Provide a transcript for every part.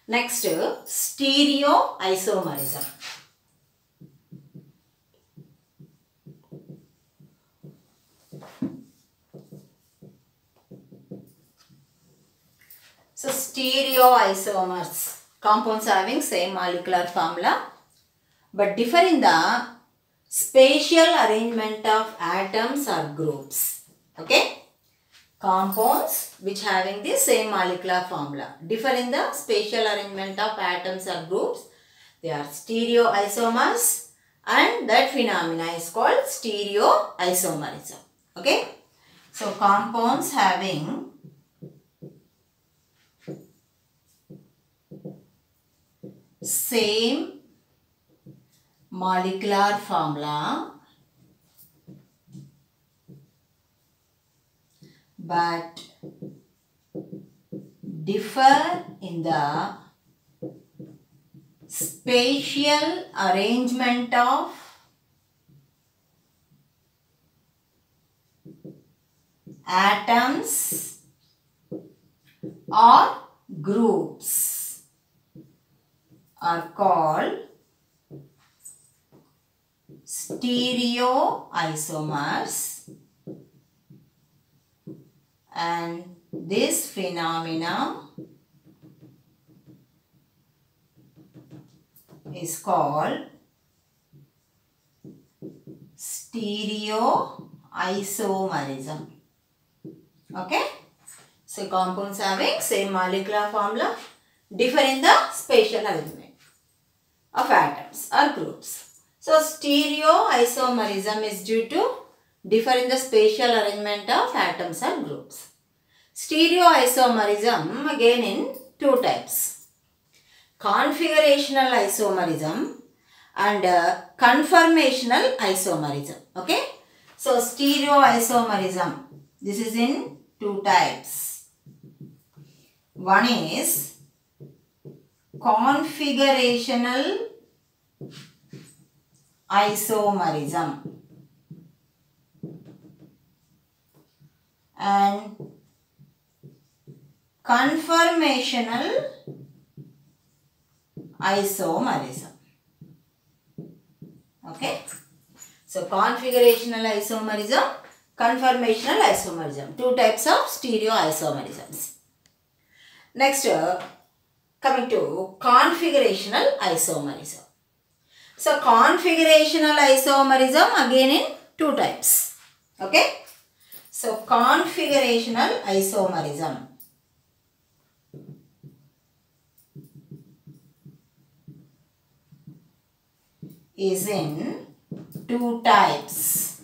Next, stereoisomerism. So, stereoisomers, compounds having same molecular formula but differ in the spatial arrangement of atoms or groups. Okay? Compounds which having the same molecular formula differ in the spatial arrangement of atoms or groups. They are stereoisomers, and that phenomena is called stereoisomerism. Okay? So, compounds having same molecular formula but differ in the spatial arrangement of atoms or groups are called stereoisomers, and this phenomena is called stereoisomerism. Okay? So, compounds having same molecular formula differ in the spatial arrangement of atoms or groups. So, stereoisomerism is due to differ in the spatial arrangement of atoms or groups. Stereoisomerism again in two types: configurational isomerism and conformational isomerism. Okay? So, stereoisomerism, this is in two types. One is configurational isomerism and conformational isomerism. Okay? So, configurational isomerism, conformational isomerism, two types of stereoisomerisms. Next, coming to configurational isomerism. So, configurational isomerism again in two types. Okay? So, configurational isomerism is in two types.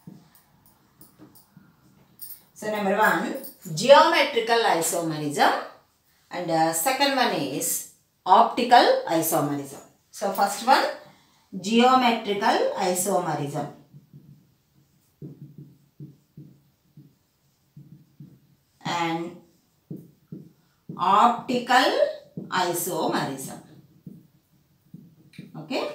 So, number one, geometrical isomerism, and second one is optical isomerism. So, first one, geometrical isomerism. And optical isomerism. Okay.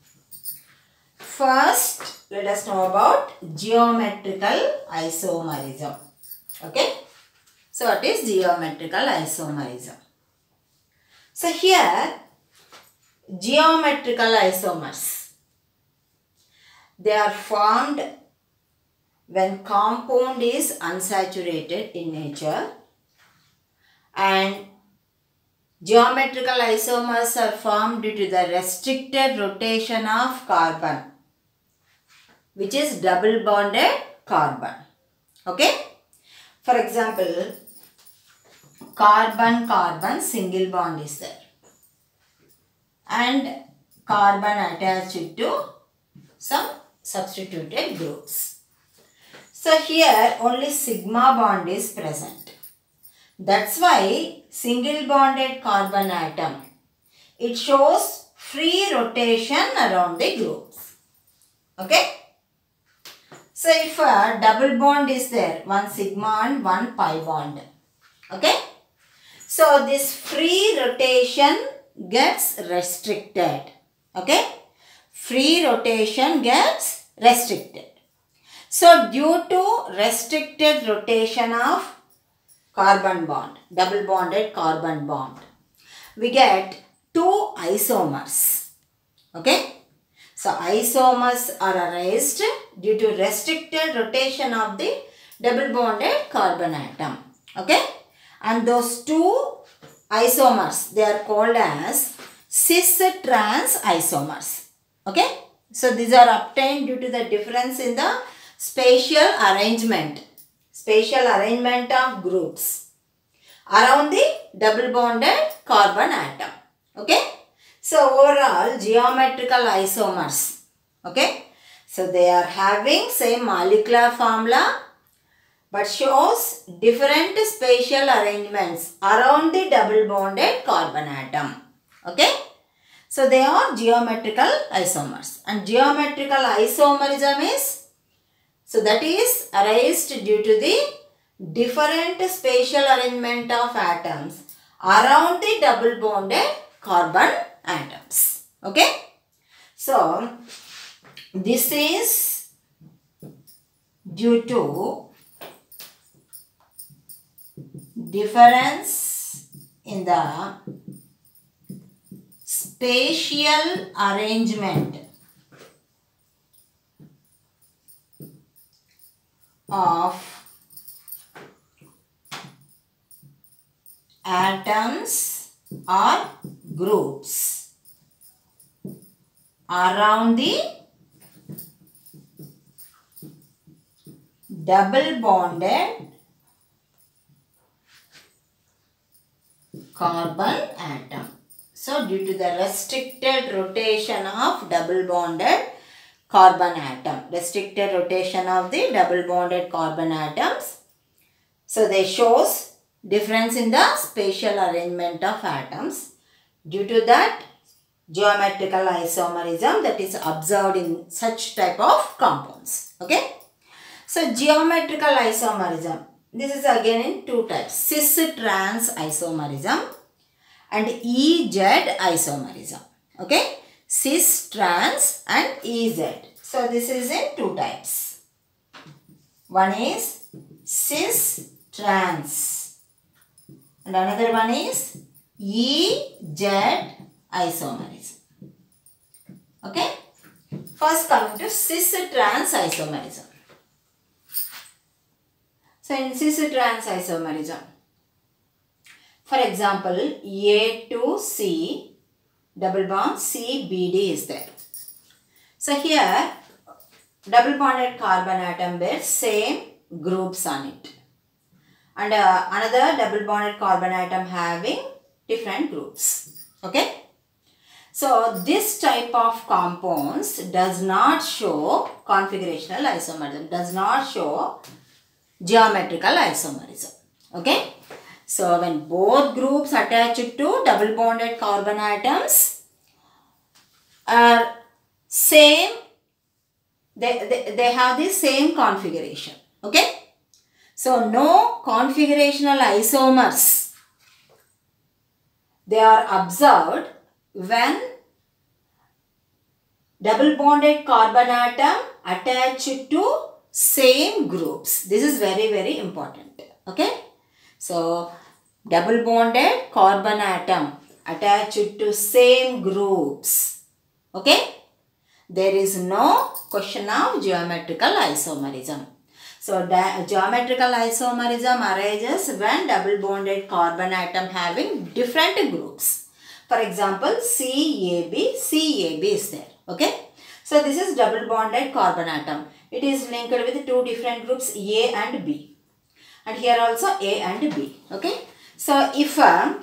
First, let us know about geometrical isomerism. Okay. So, what is geometrical isomerism? So, here geometrical isomers, they are formed when compound is unsaturated in nature, and geometrical isomers are formed due to the restricted rotation of carbon, which is double bonded carbon. Okay? For example, carbon-carbon single bond is there, and carbon attached to some substituted groups. So, here only sigma bond is present. That's why single bonded carbon atom, it shows free rotation around the groups. Okay? So, if a double bond is there, one sigma and one pi bond. Okay? So, this free rotation gets restricted. Okay? Free rotation gets restricted. So, due to restricted rotation of carbon bond, double bonded carbon bond, we get two isomers. Okay. So isomers are arised due to restricted rotation of the double bonded carbon atom. Okay. And those two isomers, they are called as cis-trans isomers. Okay. So these are obtained due to the difference in the spatial arrangement of groups around the double bonded carbon atom. Okay. So overall geometrical isomers. Okay. So they are having same molecular formula but shows different spatial arrangements around the double bonded carbon atom. Okay. So they are geometrical isomers, and geometrical isomerism is, so that is arised due to the different spatial arrangement of atoms around the double bonded carbon atoms. Okay. So this is due to difference in the spatial arrangement of atoms or groups around the double bonded carbon atom. So due to the restricted rotation of double bonded carbon atom, restricted rotation of the double bonded carbon atoms, so they shows difference in the spatial arrangement of atoms. Due to that, geometrical isomerism that is observed in such type of compounds. Okay. So geometrical isomerism, this is again in two types, cis-trans isomerism and EZ isomerism. Okay. Cis-trans and EZ. So this is in two types. One is cis-trans and another one is EZ isomerism. Okay. First coming to cis-trans isomerism. So in cis-trans isomerism, for example, A to C double bond CBD is there. So here double bonded carbon atom bears same groups on it, and another double bonded carbon atom having different groups. Okay. So this type of compounds does not show configurational isomerism, does not show geometrical isomerism. Okay. So when both groups attached to double bonded carbon atoms are same, they have the same configuration. Okay. So no configurational isomers, they are observed when double bonded carbon atom attached to same groups. This is very, very important. Okay. So double bonded carbon atom attached to same groups. Okay. There is no question of geometrical isomerism. So geometrical isomerism arises when double bonded carbon atom having different groups. For example, CAB is there. Okay. So this is double bonded carbon atom. It is linked with two different groups A and B. And here also A and B. Okay. So if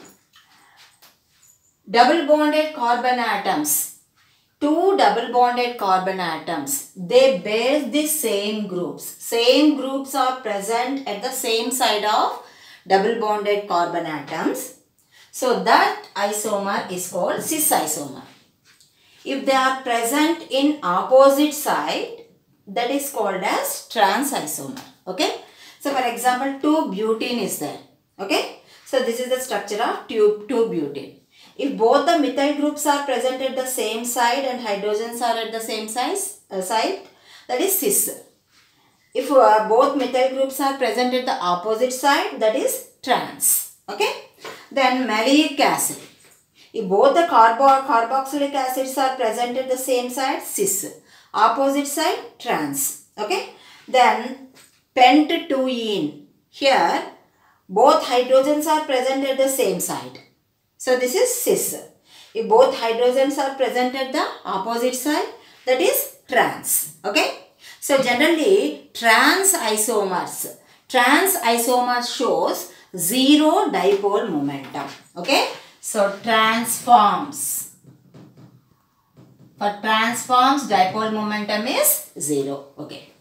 double bonded carbon atoms, two double bonded carbon atoms, they bear the same groups. Same groups are present at the same side of double bonded carbon atoms. So that isomer is called cis isomer. If they are present in opposite side, that is called as trans isomer. Okay. So for example, 2-butene is there. Okay. So this is the structure of 2-butene. If both the methyl groups are present at the same side and hydrogens are at the same side, that is cis. If both methyl groups are present at the opposite side, that is trans. Okay. Then malic acid. If both the carboxylic acids are present at the same side, cis. Opposite side, trans. Okay. Then pent-2-ene. Here, both hydrogens are present at the same side. So this is cis. If both hydrogens are present at the opposite side, that is trans. Okay. So generally, trans isomers shows zero dipole momentum. Okay. So transforms. For transforms, dipole momentum is 0. Okay.